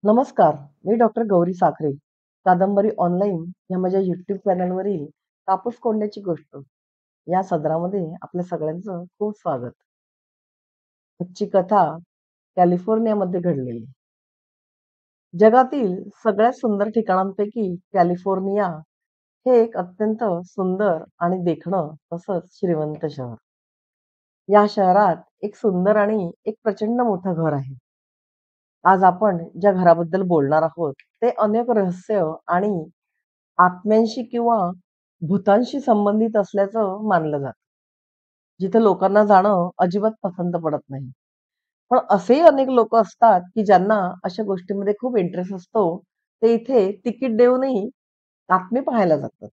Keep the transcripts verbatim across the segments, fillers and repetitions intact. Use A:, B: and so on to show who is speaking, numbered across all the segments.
A: नमस्कार, मी डॉक्टर गौरी साखरे. कादंबरी ऑनलाईन या माझ्या यूट्यूब चॅनलवरील कापूस कोंड्याची गोष्ट या सदरामध्ये आपल्या सगळ्यांचं खूप स्वागत. आजची कथा कॅलिफोर्नियामध्ये घडलेली. जगातील सगळ्यात सुंदर ठिकाणांपैकी कॅलिफोर्निया हे एक अत्यंत सुंदर आणि देखणं तसंच श्रीमंत शहर. या शहरात एक सुंदर आणि एक प्रचंड मोठं घर आहे. आज आपण ज्या घराबद्दल बोलणार आहोत ते अनेक रहस्य आणि आत्म्यांशी किंवा भूतांशी संबंधित असल्याचं मानलं जातं. जिथे लोकांना जाणं अजिबात पसंत पडत नाही. पण असेही अनेक लोक असतात की ज्यांना अशा गोष्टींमध्ये खूप इंटरेस्ट असतो. ते इथे तिकीट देऊनही आत्मे पाहायला जातात.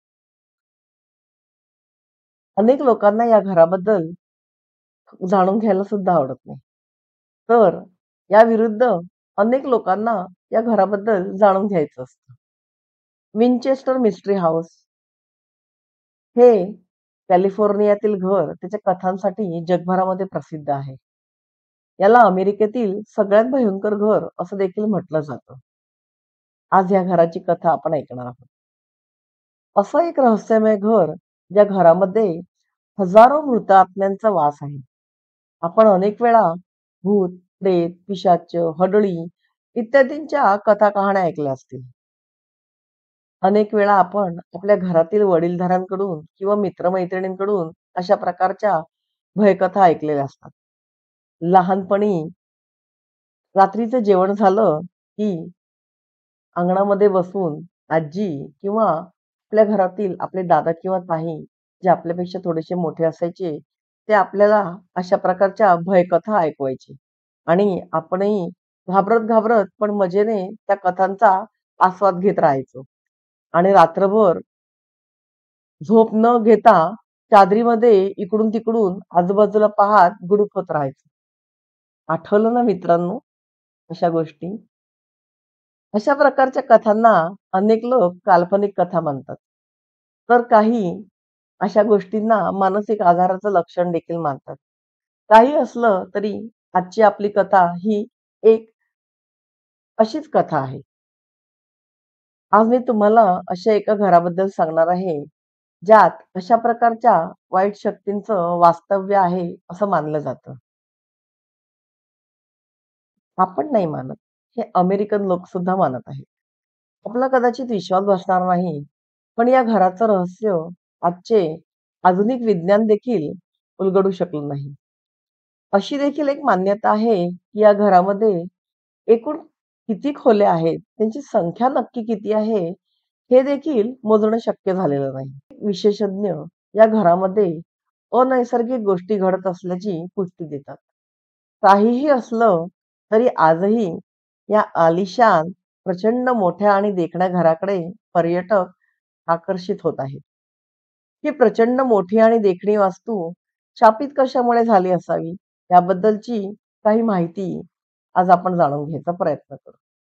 A: अनेक लोकांना या घराबद्दल जाणून घ्यायला सुद्धा आवडत नाही. तर या विरुद्ध अनेक लोकांना या घराबद्दल जाणून घ्यायचं असतं. विंचेस्टर मिस्ट्री हाऊस हे कॅलिफोर्नियातील घर त्याच्या कथांसाठी जगभरामध्ये प्रसिद्ध आहे. याला अमेरिकेतील सगळ्यात भयंकर घर असं देखील म्हटलं जातं. आज या घराची कथा आपण ऐकणार आहोत. असं एक रहस्यमय घर ज्या घरामध्ये हजारो मृत आत्म्यांचा वास आहे. आपण अनेक वेळा भूत, प्रेत, पिशाच, हडळी इत्यादींच्या कथा कहाण्या ऐकल्या असतील. अनेक वेळा आपण आपल्या घरातील वडीलधाऱ्यांकडून किंवा मित्रमैत्रिणींकडून अशा प्रकारच्या भयकथा ऐकलेल्या असतात. लहानपणी रात्रीचं जेवण झालं की अंगणामध्ये बसून आजी किंवा आपल्या घरातील आपले दादा किंवा ताई जे आपल्यापेक्षा थोडेसे मोठे असायचे ते आपल्याला अशा प्रकारच्या भयकथा ऐकवायचे आणि आपणही घाबरत घाबरत पण मजेने त्या कथांचा आस्वाद घेत राहायचो आणि रात्रभर झोप न घेता चादरीमध्ये इकडून तिकडून आजूबाजूला पाहत गुडूप होत राहायचो. आठवलं ना मित्रांनो अशा गोष्टी? अशा प्रकारच्या कथांना अनेक लोक काल्पनिक कथा म्हणतात. तर काही अशा गोष्टींना मानसिक आजाराचं लक्षण देखील मानतात. काही असलं तरी आजची आपली कथा ही एक अशीच कथा आहे. आज मी तुम्हाला अशा एका घराबद्दल सांगणार आहे, ज्यात अशा प्रकारच्या वाईट शक्तींचं वास्तव्य आहे असं मानलं जातं. आपण नाही मानत, हे अमेरिकन लोक सुद्धा मानत आहेत. आपला कदाचित विश्वास बसणार नाही, पण या घराचं रहस्य आजचे आधुनिक विज्ञान देखील उलगडू शकलं नाही. अशी देखील एक मान्यता आहे की या घरामध्ये एकूण किती खोल्या आहेत, त्यांची संख्या नक्की किती आहे, हे देखील मोजणं शक्य झालेलं नाही. विशेषज्ञ या घरामध्ये अनैसर्गिक गोष्टी घडत असल्याची पुष्टी देतात. काहीही असलं तरी आजही या आलिशान प्रचंड मोठ्या आणि देखण्या घराकडे पर्यटक आकर्षित होत आहेत. ही प्रचंड मोठी आणि देखणी वास्तू स्थापित कशामुळे झाली असावी याबद्दलची काही माहिती आज आपण जाणून घ्यायचा प्रयत्न करू.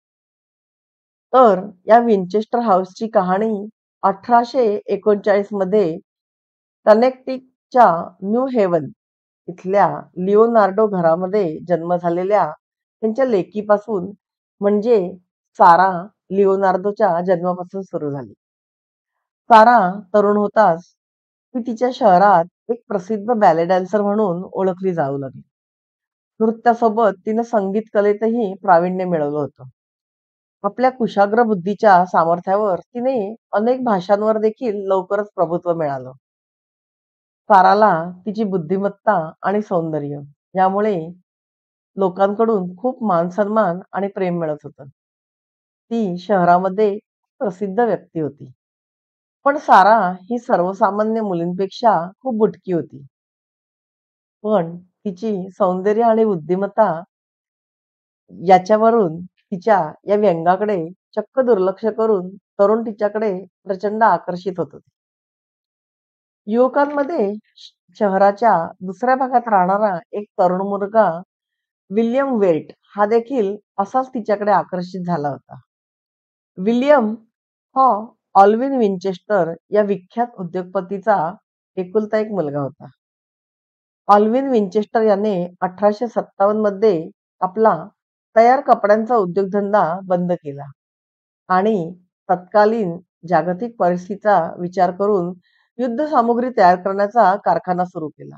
A: तर या विंचेस्टर हाऊसची कहाणी अठराशे एकोणचाळीस मध्ये कनेक्टिकटच्या न्यू हेवन इथल्या लिओनार्डो घरामध्ये जन्म झालेल्या त्यांच्या लेकीपासून म्हणजे सारा लिओनार्दोच्या जन्मापासून सुरू झाली. सारा तरुण होताच ती तिच्या शहरात एक प्रसिद्ध बॅले डान्सर म्हणून ओळखली जाऊ लागली. नृत्यासोबत तिनं संगीत कलेतही प्रावीण्य मिळवलं होतं. आपल्या कुशाग्र बुद्धीच्या सामर्थ्यावर तिने अनेक भाषांवर देखील लवकरच प्रभुत्व मिळालं. साराला तिची बुद्धिमत्ता आणि सौंदर्य यामुळे लोकांकडून खूप मान सन्मान आणि प्रेम मिळत होतं. ती शहरामध्ये प्रसिद्ध व्यक्ती होती. पण सारा ही सर्वसामान्य मुलींपेक्षा खूप बुटकी होती. पण तिची सौंदर्य आणि बुद्धिमत्ता याच्यावरून तिच्या या व्यंगाकडे चक्क दुर्लक्ष करून तरुण तिच्याकडे प्रचंड आकर्षित होत होते. युवकांमध्ये शहराच्या दुसऱ्या भागात राहणारा एक तरुण मुलगा विल्यम वेल्ट हा देखील असाच तिच्याकडे आकर्षित झाला होता. विल्यम हा ऑल्विन विंचेस्टर या विख्यात उद्योगपतीचा एकुलता एक मुलगा होता. ऑल्विन विंचेस्टर याने अठराशे सत्तावन्न मध्ये आपला तयार कपड्यांचा उद्योगधंदा बंद केला आणि तत्कालीन जागतिक परिस्थितीचा विचार करून युद्ध सामुग्री तयार करण्याचा कारखाना सुरू केला.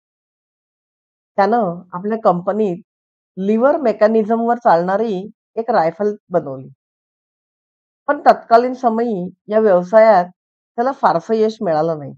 A: त्यानं आपल्या कंपनीत लिव्हर मेकॅनिझमवर चालणारी एक रायफल बनवली. पण तत्कालीन समयी या व्यवसायात त्याला फारसं यश मिळालं नाही.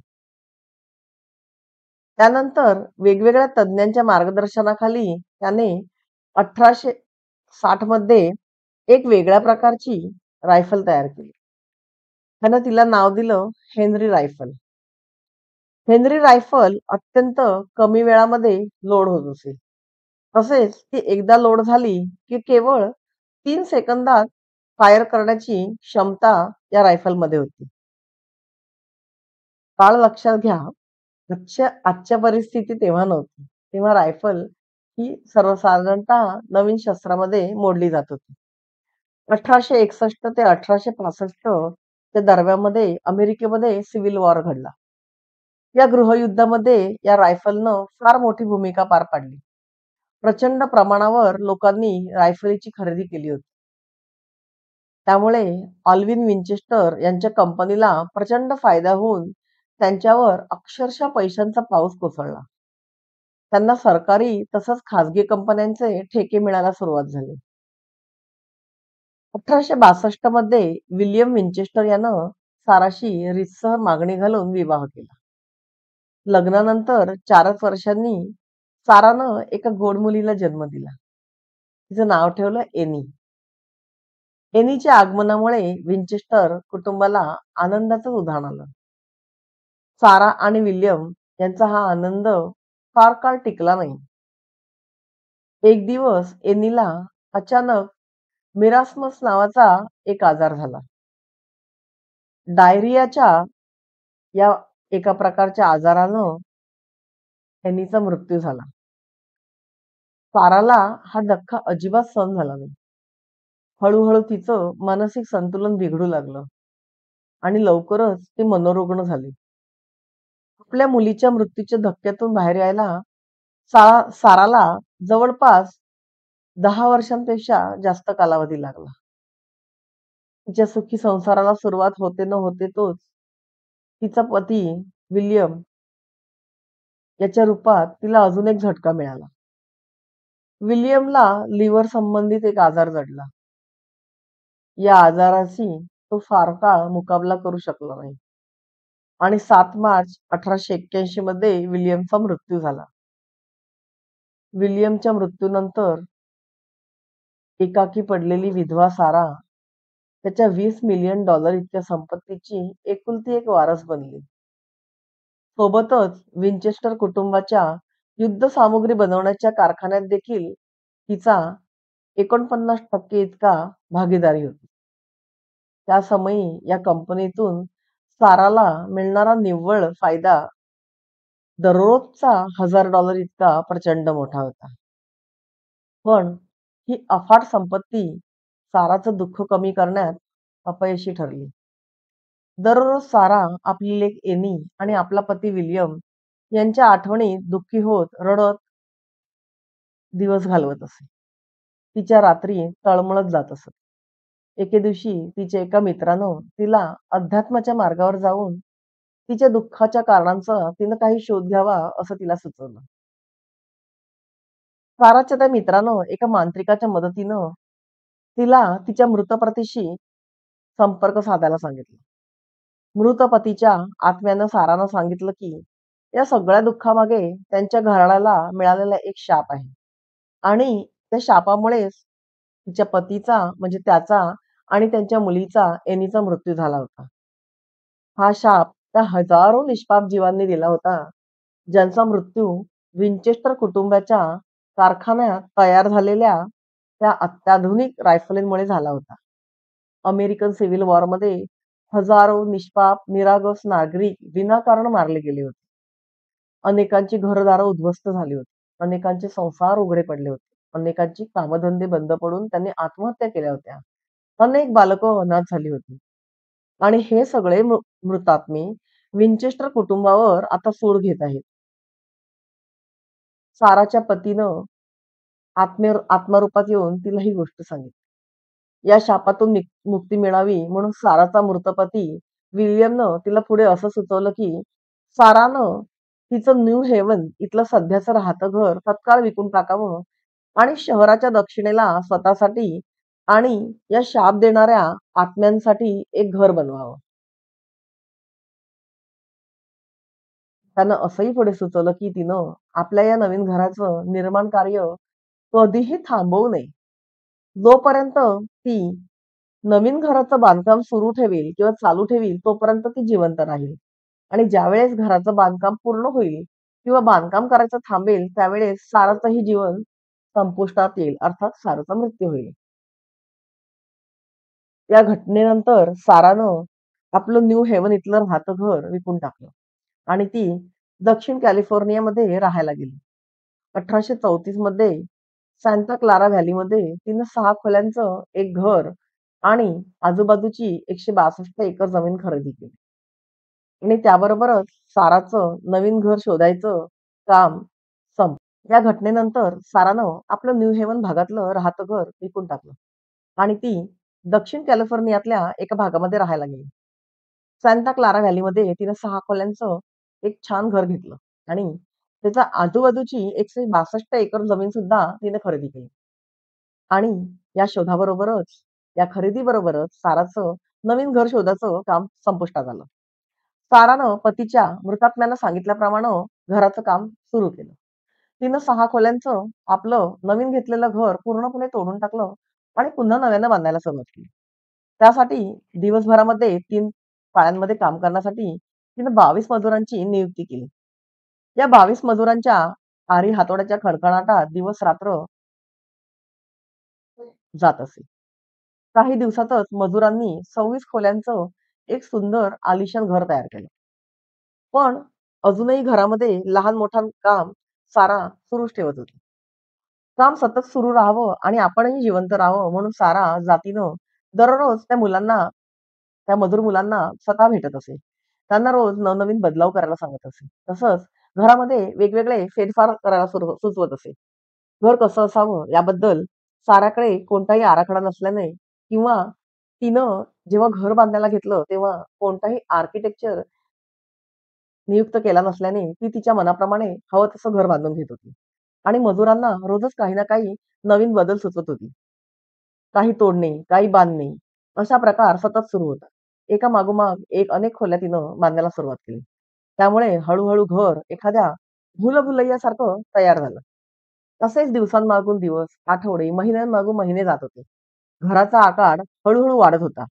A: त्यानंतर वेगवेगळ्या तज्ञांच्या मार्गदर्शनाखाली त्याने अठराशे साठ मध्ये एक वेगळ्या प्रकारची रायफल तयार केली. त्यानं तिला नाव दिलं हेनरी रायफल. हेनरी रायफल अत्यंत कमी वेळामध्ये लोड होत असे. तसेच ती एकदा लोड झाली की केवळ तीन सेकंदात फायर करण्याची क्षमता या रायफलमध्ये होती. काळ लक्षात घ्या, आजच्या आजच्या परिस्थिती तेव्हा नव्हती. तेव्हा रायफल ही सर्वसाधारणतः नवीन शस्त्रामध्ये मोडली जात होती. अठराशे एकसष्ट ते अठराशे पासष्ट त्या दरम्यानमध्ये अमेरिकेमध्ये सिव्हिल वॉर घडला. या गृहयुद्धामध्ये या रायफलनं फार मोठी भूमिका पार पाडली. प्रचंड प्रमाणावर लोकांनी रायफलीची खरेदी केली होती. त्यामुळे ऑल्विन विंचेस्टर यांच्या कंपनीला प्रचंड फायदा होऊन त्यांच्यावर अक्षरशः पैशांचा पाऊस कोसळला. त्यांना सरकारी तसंच खासगी कंपन्यांचे ठेके मिळायला सुरुवात झाली. अठराशे बासष्ट मध्ये विल्यम विंचेस्टर यानं साराशी रीतसर मागणी घालून विवाह केला. लग्नानंतर चारच वर्षांनी सारानं एका गोड मुलीला जन्म दिला. तिचं नाव ठेवलं एनी. एनीच्या आगमनामुळे विंचेस्टर कुटुंबाला आनंदाचं उधाण आलं. सारा आणि विल्यम यांचा हा आनंद फार काळ टिकला नाही. एक दिवस एनीला अचानक मिरास्मस नावाचा एक आजार झाला. डायरियाच्या या एका प्रकारच्या आजारानं एनीचा मृत्यू झाला. साराला हा धक्का अजिबात सहन झाला नाही. हळूहळू तिचं मानसिक संतुलन बिघडू लागलं आणि लवकरच ती मनोरुग्ण झाली. आपल्या मुलीच्या मृत्यूच्या धक्क्यातून बाहेर यायला सा साराला जवळपास दहा वर्षांपेक्षा जास्त कालावधी लागला. तिच्या सुखी संसाराला सुरुवात होते न होते तोच तिचा पती विल्यम याच्या रूपात तिला अजून एक झटका मिळाला. विल्यमला लिव्हर संबंधित एक आजार जडला. या आजाराशी तो फार काळ मुकाबला करू शकला नाही आणि सात मार्च अठराशे एक्क्याऐंशी मध्ये विल्यमचा मृत्यू झाला. विल्यमच्या मृत्यूनंतर एकाकी पडलेली विधवा सारा त्याच्या वीस मिलियन डॉलर इतक्या संपत्तीची एकुलती एक वारस बनली. सोबतच विंचेस्टर कुटुंबाच्या युद्ध सामुग्री बनवण्याच्या कारखान्यात देखील तिचा एकोणपन्नास टक्के इतका भागीदारी होती. त्या समयी या कंपनीतून साराला मिळणारा निव्वळ फायदा दररोजचा हजार डॉलर इतका प्रचंड मोठा होता. पण ही अफाट संपत्ती साराचं दुःख कमी करण्यात अपयशी ठरली. दररोज सारा आपली लेक एनी आणि आपला पती विल्यम यांच्या आठवणीत दुःखी होत रडत दिवस घालवत असे. तिच्या रात्री तळमळत जात असत. एके दिवशी तिच्या एका मित्रानं तिला अध्यात्माच्या मार्गावर जाऊन तिच्या दुःखाच्या कारणांचा तिनं काही शोध घ्यावा असं तिला सुचवलं. साराच्या त्या मित्रानं एका मांत्रिकाच्या मदतीनं तिला तिच्या मृतपतीशी संपर्क साधायला सांगितलं. मृत पतीच्या आत्म्यानं सारानं सांगितलं की या सगळ्या दुःखामागे त्यांच्या घराण्याला मिळालेला एक शाप आहे आणि त्या शापामुळेच तिच्या पतीचा म्हणजे त्याचा आणि त्यांच्या मुलीचा एनीचा मृत्यू झाला होता. हा शाप त्या हजारो निष्पाप जीवांनी दिला होता ज्यांचा मृत्यू विंचेस्टर कुटुंबाच्या कारखान्यात तयार झालेल्या त्या अत्याधुनिक रायफलींमुळे झाला होता. अमेरिकन सिव्हिल वॉरमध्ये हजारो निष्पाप निरागस नागरिक विनाकारण मारले गेले होते. अनेकांची घरदारं उद्ध्वस्त झाली होती. अनेकांचे संसार उघडे पडले होते. अनेकांची कामधंदे बंद पडून त्यांनी आत्महत्या केल्या होत्या. अनेक बालकं अनाथ झाली होती आणि हे सगळे मृतात्मे विंचेस्टर कुटुंबावर आता सूड घेत आहेत. साराच्या पतीनं आत्मे आत्मरूपात येऊन तिला ही गोष्ट सांगितली. या शापातून निक- मुक्ती मिळावी म्हणून साराचा मृतपती विल्यमनं तिला पुढे असं सुचवलं की सारानं तिचं न्यू हेवन इथलं सध्याचं राहतं घर तत्काळ विकून टाकावं आणि शहराच्या दक्षिणेला स्वतःसाठी आणि या शाप देणाऱ्या आत्म्यांसाठी एक घर बनवावं. त्यानं असंही पुढे सुचवलं की तिनं आपल्या या नवीन घराचं निर्माण कार्य कधीही थांबवू नये. जोपर्यंत ती नवीन घराचं बांधकाम सुरू ठेवेल किंवा चालू ठेवील तोपर्यंत ती जिवंत राहील. आणि ज्यावेळेस घराचं बांधकाम पूर्ण होईल किंवा बांधकाम करायचं थांबेल त्यावेळेस साराचंही जीवन संपुष्टात येईल अर्थात साराचा मृत्यू होईल. या घटनेनंतर सारानं आपलं न्यू हेवन इथलं राहतं घर विकून टाकलं आणि ती दक्षिण कॅलिफोर्नियामध्ये राहायला गेली. अठराशे चौतीस मध्ये सांता क्लारा व्हॅलीमध्ये तिनं सहा खोल्यांचं एक घर आणि आजूबाजूची एकशे बासष्ट एकर जमीन खरेदी केली आणि त्याबरोबरच साराचं नवीन घर शोधायचं काम संपलं. या घटनेनंतर सारानं आपलं न्यू हेवन भागातलं राहतं घर विकून टाकलं आणि ती दक्षिण कॅलिफोर्नियातल्या एका भागामध्ये राहायला गेली. सांता क्लारा व्हॅलीमध्ये तिने सहा खोल्यांचं एक छान घर घेतलं आणि त्याच्या आजूबाजूची एकशे बासष्ट एकर जमीन सुद्धा तिने खरेदी केली. आणि या शोधाबरोबरच या खरेदीबरोबरच साराचं नवीन घर शोधाचं काम संपुष्टात आलं. सारानं पतीच्या मृतात्म्यानं सांगितल्याप्रमाणे घराचं काम सुरू केलं. तिनं सहा खोल्यांचं आपलं नवीन घेतलेलं घर पूर्णपणे तोडून टाकलं आणि पुन्हा नव्यानं बांधायला सुरुवात केली. त्यासाठी दिवसभरामध्ये तीन पाळ्यांमध्ये काम करण्यासाठी तिनं बावीस मजुरांची नियुक्ती केली. या बावीस मजुरांच्या आरी हातोड्याच्या खडखडाटात दिवस रात्र जात असे. काही दिवसातच मजुरांनी सव्वीस खोल्यांचं एक सुंदर आलिशान घर तयार केलं. पण अजूनही घरामध्ये लहान मोठं काम सारा सुरूच ठेवत होती. काम सतत सुरू राहावं आणि आपणही जिवंत राहावं म्हणून सारा जातीनं दररोज त्या मुलांना त्या मजूर मुलांना स्वतः भेटत असे. त्यांना रोज नवनवीन बदलाव करायला सांगत असे. तसंच घरामध्ये वेगवेगळे फेरफार करायला सुरू सुचवत असे. घर कसं असावं याबद्दल साराकडे कोणताही आराखडा नसल्याने किंवा तिनं जेव्हा घर बांधायला घेतलं तेव्हा कोणताही आर्किटेक्चर नियुक्त केला नसल्याने ती तिच्या मनाप्रमाणे हवं तसं घर बांधून घेत होती आणि मजुरांना रोजच काही ना काही नवीन बदल सुचवत होती. काही तोडणे, काही बांधणे अशा प्रकार सतत सुरू होता. एका मागोमाग एक अनेक खोल्या तिनं बांधायला सुरुवात केली. त्यामुळे हळूहळू घर एखाद्या भूलभुलैयासारखं तयार झालं. असेच दिवसांमागून दिवस, आठवडे, महिन्यांमागून महिने जात होते. घराचा आकार हळूहळू वाढत होता.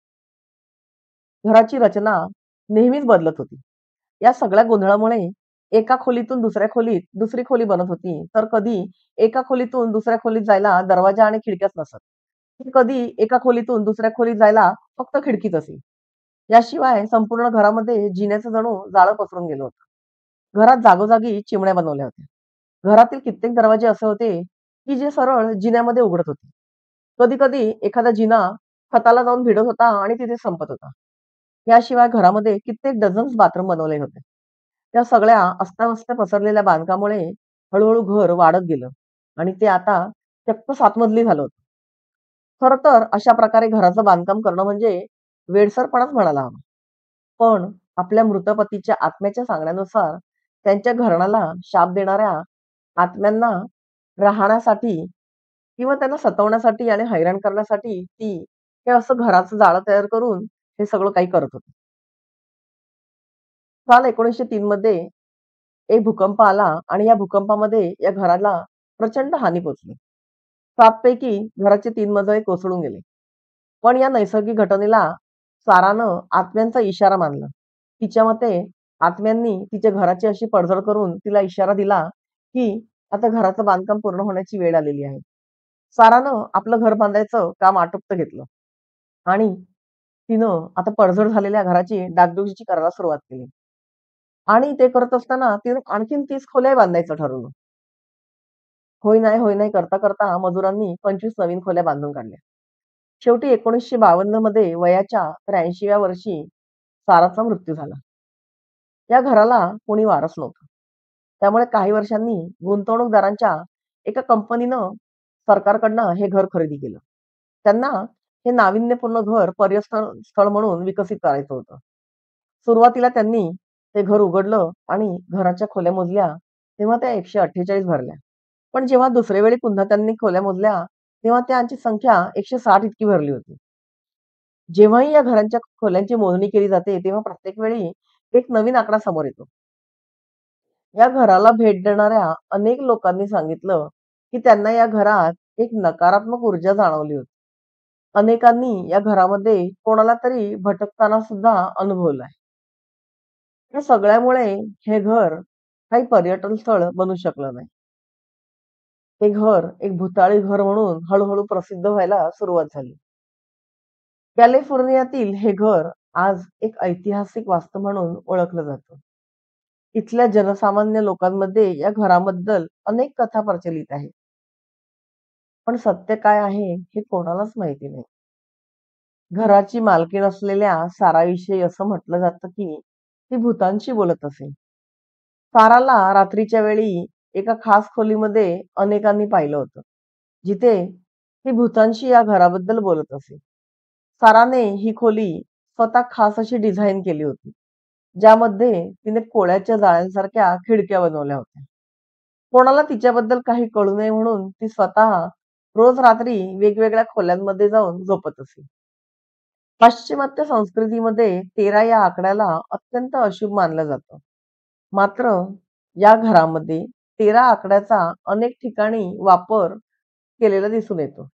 A: घराची रचना नेहमीच बदलत होती. या सगळ्या गोंधळामुळे एका खोलीतून दुसऱ्या खोलीत दुसरी खोली बनत होती. तर कधी एका खोलीतून दुसऱ्या खोलीत जायला दरवाजा आणि खिडक्याच नसत. तर कधी एका खोलीतून दुसऱ्या खोलीत जायला फक्त खिडकीच असे. याशिवाय संपूर्ण घरामध्ये जिन्याचं जणू जाळं पसरून गेलं होतं. घरात जागोजागी चिमण्या बनवल्या होत्या. घरातील कित्येक दरवाजे असे होते की जे सरळ जिन्यामध्ये उघडत होते. कधी कधी एखादा जिना खताला जाऊन भिडत होता आणि तिथे संपत होता. याशिवाय घरामध्ये कित्येक डझन्स बाथरूम बनवले होते. त्या सगळ्या अस्ताव्यस्त पसरलेल्या बांधकामामुळे हळूहळू घर वाढत गेलं आणि ते आता चक्क सात मजली झालं होतं. खरं तर अशा प्रकारे घराचं बांधकाम करणं म्हणजे वेडसरपणाच म्हणायला हवं. पण आपल्या मृत पतीच्या आत्म्याच्या सांगण्यानुसार त्यांच्या घराण्याला शाप देणाऱ्या आत्म्यांना राहण्यासाठी किंवा त्यांना सतवण्यासाठी आणि हैराण करण्यासाठी ती हे असं घराचं जाळं तयार करून हे सगळं काही करत होती. साल एकोणीसशे तीन मध्ये एक भूकंप आला आणि या भूकंपामध्ये या घराला प्रचंड हानी पोहोचली. सात पैकी घराचे तीन मजले कोसळून गेले. पण या नैसर्गिक घटनेला सारानं आत्म्यांचा इशारा मानला. तिच्या मते आत्म्यांनी तिच्या घराची अशी पडझड करून तिला इशारा दिला की आता घराचं बांधकाम पूर्ण होण्याची वेळ आलेली आहे. सारानं आपलं घर बांधायचं काम आटोपत घेतलं आणि तिनं आता पडझड झालेल्या घराची डागडुजी करायला सुरुवात केली आणि ते करत असताना तिनं आणखीन तीस खोल्या बांधायचं ठरवलं. होय नाही होय नाही करता करता मजुरांनी पंचवीस नवीन खोल्या बांधून काढल्या. शेवटी एकोणीसशे बावन्न मध्ये वयाच्या त्र्याऐंशीव्या वर्षी साराचा मृत्यू झाला. या घराला कोणी वारस नव्हतं. त्यामुळे काही वर्षांनी गुंतवणूकदारांच्या एका कंपनीनं सरकारकडनं हे घर खरेदी केलं. त्यांना हे नाविन्यपूर्ण घर पर्यटन स्थळ म्हणून विकसित करायचं होतं. सुरुवातीला त्यांनी ते घर उघडलं आणि घराच्या खोल्या मोजल्या, तेव्हा त्या एकशे अठ्ठेचाळीस भरल्या. पण जेव्हा दुसऱ्या वेळी पुन्हा त्यांनी खोल्या मोजल्या, तेव्हा त्यांची संख्या एकशे साठ इतकी भरली होती. जेव्हाही या घरांच्या खोल्यांची मोजणी केली जाते, तेव्हा प्रत्येक वेळी एक नवीन आकडा समोर येतो. या घराला भेट देणाऱ्या अनेक लोकांनी सांगितलं, की त्यांना या घरात एक नकारात्मक ऊर्जा जाणवली होती. अनेकांनी या घरामध्ये कोणाला तरी भटकताना सुद्धा अनुभवलाय. या सगळ्यामुळे हे घर काही पर्यटन स्थळ बनू शकलं नाही. हे घर एक भुताळी घर म्हणून हळूहळू प्रसिद्ध व्हायला सुरुवात झाली. कॅलिफोर्नियातील हे घर आज एक ऐतिहासिक वास्तू म्हणून ओळखलं जातं. इथल्या जनसामान्य लोकांमध्ये या घराबद्दल अनेक कथा प्रचलित आहेत. पण सत्य काय आहे हे कोणालाच माहिती नाही. घराची मालकीण असलेल्या साराविषयी असं म्हटलं जातं की ती भूतांशी बोलत असे. साराला रात्रीच्या वेळी एका खास खोलीमध्ये अनेकांनी पाहिलं होतं, जिथे ती भूतांशी या घराबद्दल बोलत असे. साराने ही खोली स्वतः खास अशी डिझाईन केली होती, ज्यामध्ये तिने कोळ्याच्या जाळ्यांसारख्या खिडक्या बनवल्या होत्या. कोणाला तिच्याबद्दल काही कळू नये म्हणून ती स्वतः रोज रात्री वेगवेगळ्या खोल्यांमध्ये जाऊन झोपत असे. पाश्चिमात्य संस्कृतीमध्ये तेरा या आकड्याला अत्यंत अशुभ मानलं जातं. मात्र या घरामध्ये तेरा आकड्याचा अनेक ठिकाणी वापर केलेला दिसून येतो.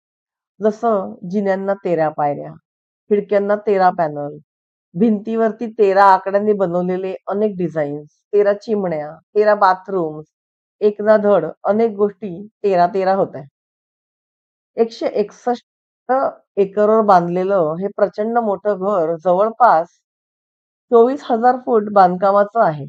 A: जसं जिन्यांना तेरा पायऱ्या, खिडक्यांना तेरा पॅनल, भिंतीवरती तेरा आकड्यांनी बनवलेले अनेक डिझाईन्स, तेरा चिमण्या, तेरा बाथरूम्स, एक ना धड अनेक गोष्टी तेरा तेरा होत्या. एकशे एकसष्ट एकरवर बांधलेलं हे प्रचंड मोठं घर जवळपास चोवीस हजार फूट बांधकामाचं आहे.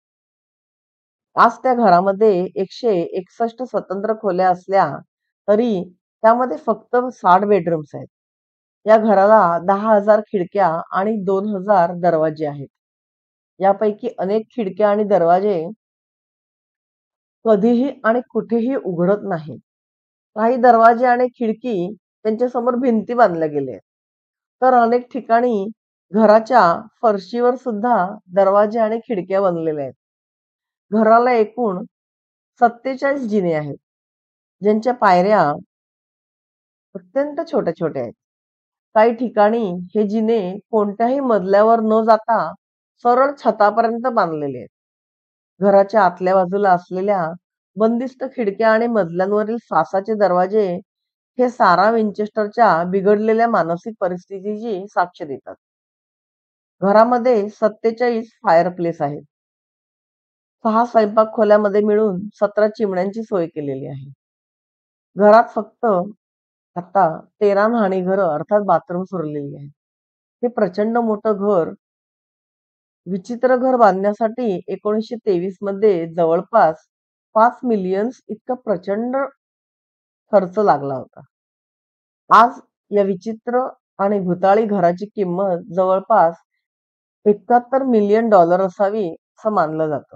A: आज त्या घरामध्ये एकशे एकसष्ट स्वतंत्र खोल्या असल्या तरी त्यामध्ये फक्त साठ बेडरूम्स आहेत. या घराला दहा हजार खिडक्या आणि दोन हजार दरवाजे आहेत. यापैकी अनेक खिडक्या आणि दरवाजे कधीही आणि कुठेही उघडत नाहीत. काही दरवाजे आणि खिडकी त्यांच्या समोर भिंती बांधल्या गेल्या. तर अनेक ठिकाणी घराच्या फरशीवर सुद्धा दरवाजे आणि खिडक्या बनलेल्या आहेत. घराला एकूण सत्तेचाळीस जिने आहेत, ज्यांच्या पायऱ्या अत्यंत छोट्या छोट्या आहेत. काही ठिकाणी हे जिने कोणत्याही मजल्यावर न जाता सरळ छतापर्यंत बांधलेले आहेत. घराच्या आतल्या बाजूला असलेल्या बंदिस्त खिडक्या आणि मजल्यांवरील सासाचे दरवाजे हे सारा विंचेस्टरच्या बिघडलेल्या मानसिक परिस्थितीची साक्ष देतात. घरामध्ये सत्तेचाळीस फायर प्लेस आहेत. सहा स्वयंपाक खोल्यामध्ये मिळून सतरा चिमण्यांची सोय केलेली आहे. घरात फक्त आता तेरा न्हाणीघरं अर्थात बाथरूम्स उरलेली आहेत. हे प्रचंड मोठं घर विचित्र घर बांधण्यासाठी एकोणीसशे तेवीस मध्ये जवळपास पाच मिलियन्स इतका प्रचंड खर्च लागला होता. आज या विचित्र आणि भुताळी घराची किंमत जवळपास एकाहत्तर मिलियन डॉलर असावी असं मानलं जातं.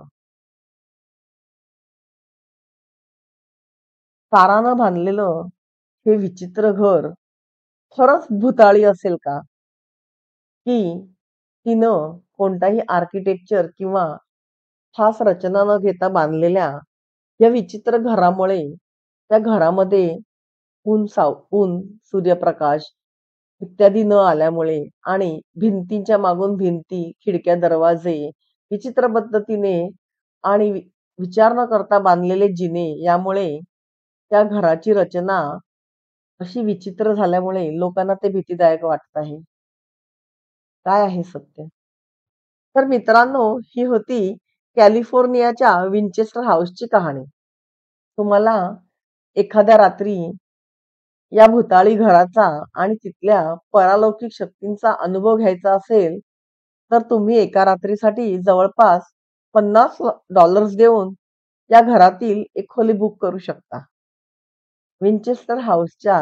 A: तारानं बांधलेलं हे विचित्र घर खरंच भुताळी असेल का? की तिनं कोणताही आर्किटेक्चर किंवा खास रचना न घेता बांधलेल्या या विचित्र घरामुळे त्या घरामध्ये ऊन साव ऊन, सूर्यप्रकाश इत्यादी न आल्यामुळे आणि भिंतींच्या मागून भिंती, खिडक्या, दरवाजे विचित्र पद्धतीने आणि वि- विचार न करता बांधलेले जिने यामुळे त्या घराची रचना अशी विचित्र झाल्यामुळे लोकांना ते भीतीदायक वाटत आहे. काय आहे सत्य? तर मित्रांनो, ही होती कॅलिफोर्नियाच्या विंचेस्टर हाऊसची कहाणी. तुम्हाला एखाद्या रात्री या भुताळी घराचा आणि तिथल्या परालौकिक शक्तींचा अनुभव घ्यायचा असेल, तर तुम्ही एका रात्रीसाठी जवळपास पन्नास डॉलर्स देऊन या घरातील एक खोली बुक करू शकता. विंचेस्टर हाऊसच्या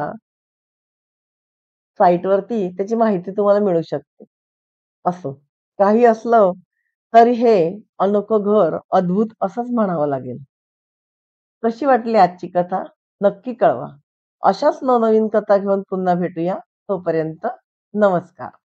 A: साईटवरती त्याची माहिती तुम्हाला मिळू शकते. असो, काही असलं तरी हे अनोखं घर अद्भुत असंच म्हणावं लागेल. कशी वाटली आजची कथा नक्की कळवा. अशाच नवनवीन कथा घेऊन पुन्हा भेटूया. तोपर्यंत नमस्कार.